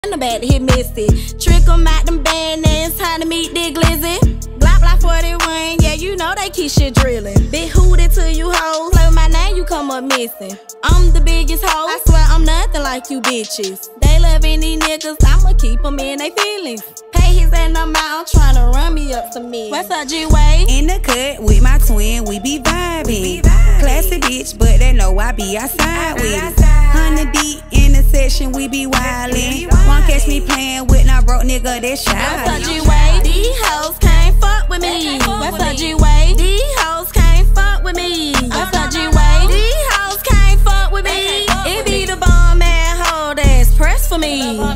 in the back to hit Misty. Trick 'em out them band names, time to meet Dick Glizzy. Block 41, yeah, you know they keep shit drilling. Big hooted to you hoes, play with my name, you come up missing. I'm the biggest hoe, I swear I'm nothing like you bitches. They loving these niggas, I'ma keep them in they feelings. Pay his and I'm out, tryna run me up some me. What's up, G-Way? In the cut with my twin, we be vibing. Classy bitch, but they know I be outside with it. 100 deep in the section, we be wildin'. Won't catch me playing with no broke nigga, that's shy. What's up, G-Way? These hoes can't fuck with me. What's up, G-Way? These hoes can't fuck with me. What's up, G-Way? These hoes can't fuck with me. It be the bomb ass hoe that's pressed for me.